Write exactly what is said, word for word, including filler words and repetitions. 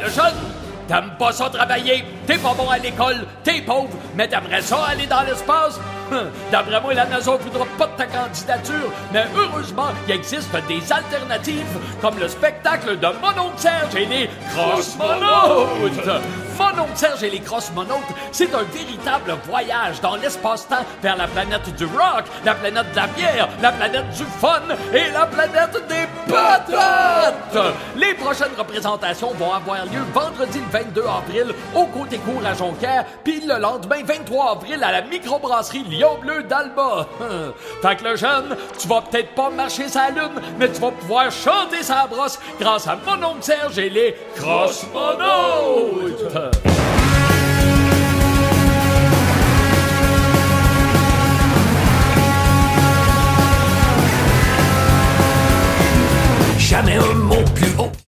le jeune, t'aimes pas ça travailler, t'es pas bon à l'école, t'es pauvre, mais t'aimerais ça aller dans l'espace? D'après moi, la NASA voudra pas de ta candidature, mais heureusement, il existe des alternatives, comme le spectacle de Mon oncle Serge et les Crossmonautes. Mon oncle Serge et les Crossmonautes, c'est un véritable voyage dans l'espace-temps vers la planète du rock, la planète de la bière, la planète du fun et la planète des patates! Les prochaines représentations vont avoir lieu vendredi le vingt-deux avril au Côté Court à Jonquière, puis le lendemain vingt-trois avril à la microbrasserie Lion Bleu d'Alba. Fait que le jeune, tu vas peut-être pas marcher sa lune, mais tu vas pouvoir chanter sa brosse grâce à Mon oncle Serge et les Crossmonautes! Jamais un mot plus haut.